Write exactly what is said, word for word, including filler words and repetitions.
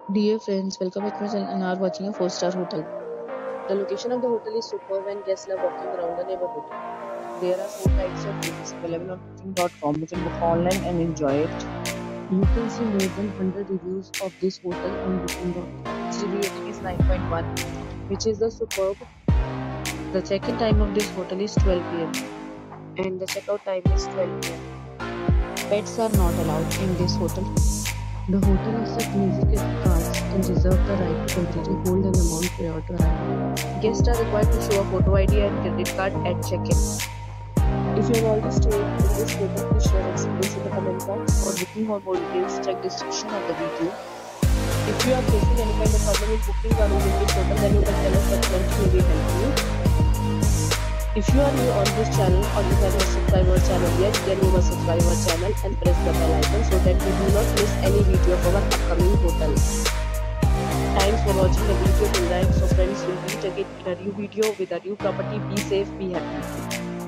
Dear friends, welcome back to my channel and are watching a four star hotel. The location of the hotel is superb and guests love walking around the neighborhood. There are four types of rooms available on booking dot com. You can book online and enjoy it. You can see more than one hundred reviews of this hotel on booking dot com. Its review rating is nine point one, which is the superb. The check-in time of this hotel is twelve p m and the checkout time is twelve p m Pets are not allowed in this hotel. The hotel accepts music cards and reserves the right to temporarily hold an amount prior to arrival. Guests are required to show a photo I D and credit card at check-in. If you have already stayed in this hotel, please share your experience in the comment box. For booking or more details, check description of the video. If you are facing any kind of problem in booking or room in this hotel, then you can tell us that comment will be helping you. If you are new on this channel or you have not subscribed our channel yet, then you must subscribe our channel and press the bell icon so that you do not miss any video of our upcoming hotel. Thanks for watching the video till the end. So friends, will meet again in a new video with a new property. Be safe, be happy.